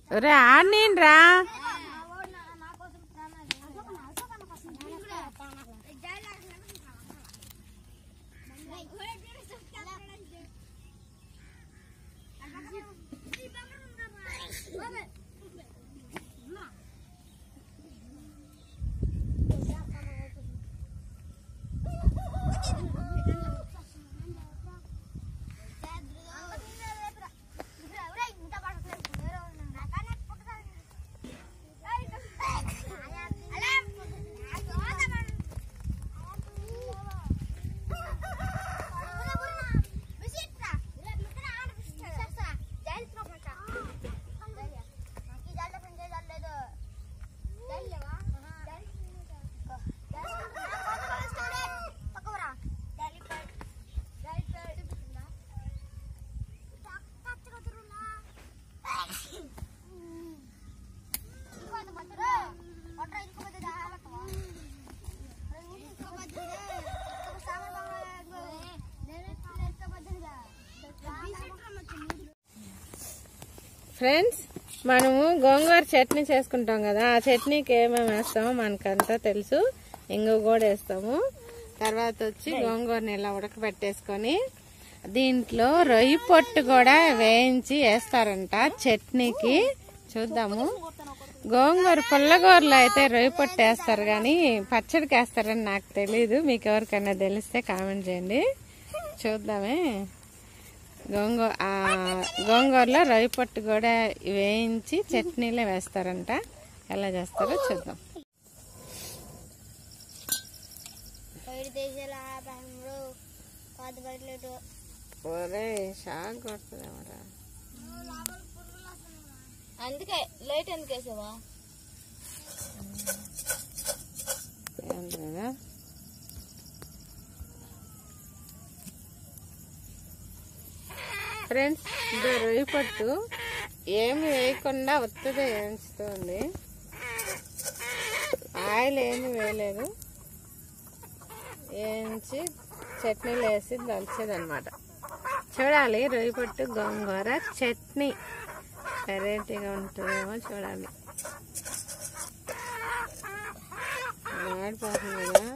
రే ఆడిరా friends, మనము గోంగూర చట్నీ చేసుకుంటాం కదా. ఆ చట్నీకి ఏమేమి వేస్తామో మనకంతా తెలుసు. ఇంగు కూడా వేస్తాము. తర్వాత వచ్చి గోంగూరని ఇలా ఉడకబెట్టేసుకొని దీంట్లో రొయ్యి పొట్టు కూడా వేయించి వేస్తారంట చట్నీకి. చూద్దాము. గోంగూర పుల్లగూరలో అయితే రొయ్యి పొట్టు వేస్తారు, కానీ పచ్చడికి వేస్తారని నాకు తెలీదు. మీకు ఎవరికైనా తెలిస్తే కామెంట్ చేయండి. చూద్దామే. గోంగూరలో రొయ్యి పొట్టు కూడా వేయించి చట్నీలో వేస్తారంట. ఎలా చేస్తారో చూద్దాం. షాక్ కొడుతుందేమరా, అందుకే లైట్ ఎందుకు వేసావా? ఫ్రెండ్స్, ఇది రొయ్యి పట్టు ఏమి వేయకుండా ఉత్తదే వేయించుతుంది. ఆయిల్ ఏమి వేయలేదు. వేయించి చట్నీలో వేసి దంచేది అనమాట. చూడాలి, రొయ్యి పట్టు గోంగూర చట్నీ వెరైటీగా ఉంటుందేమో చూడాలి. మాడిపోతుంది కదా.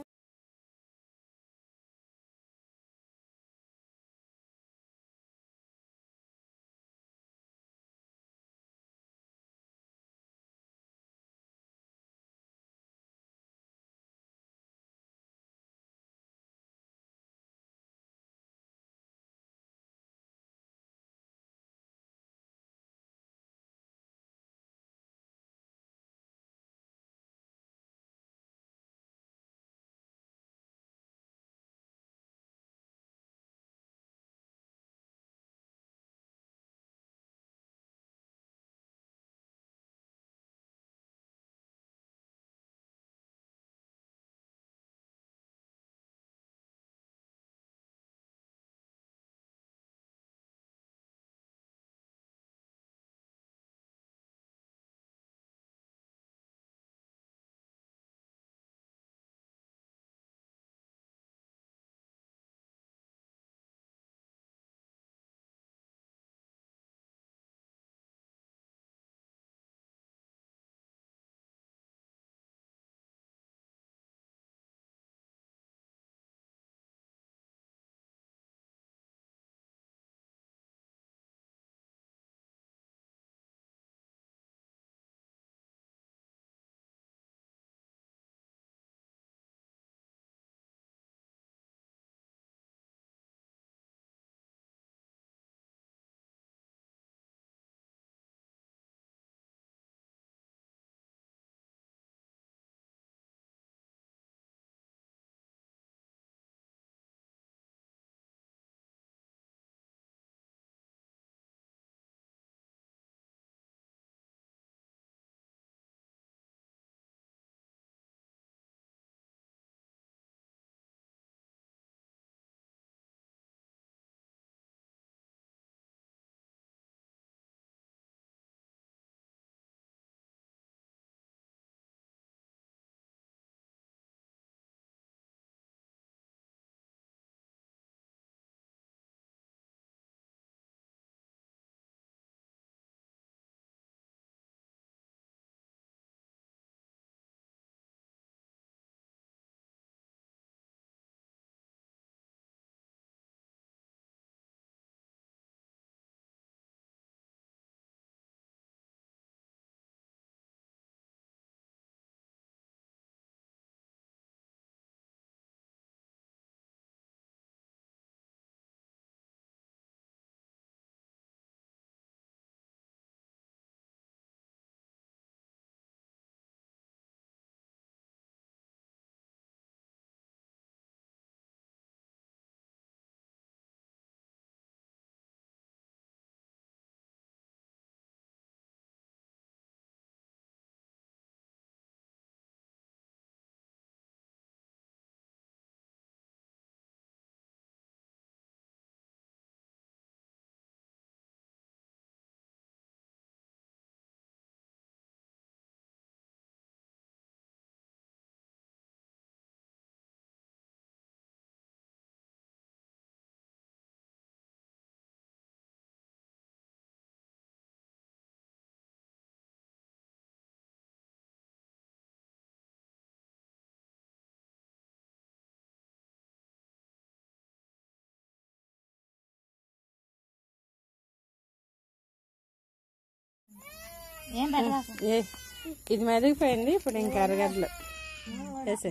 ఏం పెట్టరా ఏ ఇది మెదిగిపోయింది. ఇప్పుడు ఇంకా ఎర్రగడ్డలు వేసే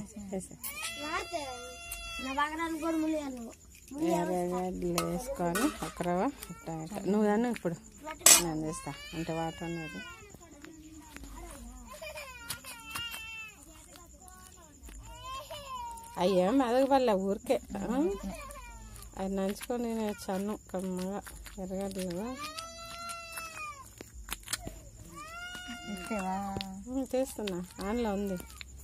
ఎర్రగడ్డలు వేసుకొని ఒక రవ్వ టమాటా. నువ్వు దాన్ని ఇప్పుడు నేను చేస్తా అంటే వాటర్ అనేది. అయ్యా మెదగబల్ల ఊరికే అది నంచుకొని నేను చన్ను కమ్మగా ఎర్రగడ్డలు తీస్తున్నా. ఆన్లో ఉంది.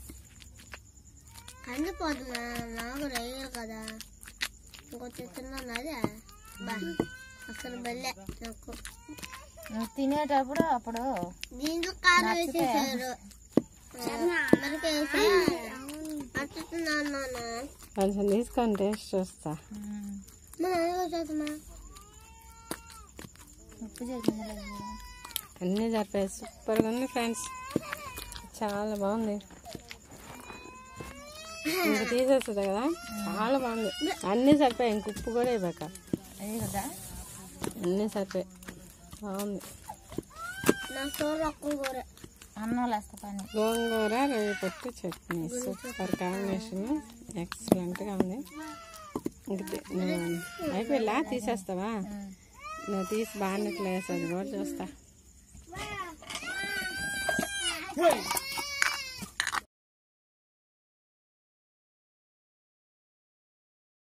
కందిపోతున్నా నాకు రైలు కదా ఇంకొంచెం తిన్నాను. అదే అసలు బల్లే నాకు తినేటప్పుడు అప్పుడు దీంట్లో కారం వేసేసారు. కొంచెం తీసుకొని టేస్ట్ చూస్తా. అన్నీ సరిపోయి సూపర్గా ఉంది ఫ్రెండ్స్. చాలా బాగుంది. ఇంకా తీసేస్తుంది కదా, చాలా బాగుంది. అన్నీ సరిపోయాయి. ఇంక ఉప్పు కూడా ఇవ్వక అన్నీ సరిపోయాయి. బాగుంది. గోంగూర రొయ్య పొట్టు చట్నీ సూపర్ కాంబినేషన్. ఎక్సలెంట్గా ఉంది. ఇంక అయిపోయిలా తీసేస్తావా? నువ్వు తీసి బాగా వేసేది కూడా చూస్తా.